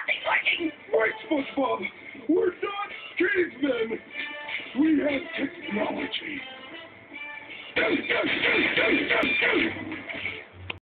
Nothing's working! Wait, SpongeBob! We're not cavemen! We have technology!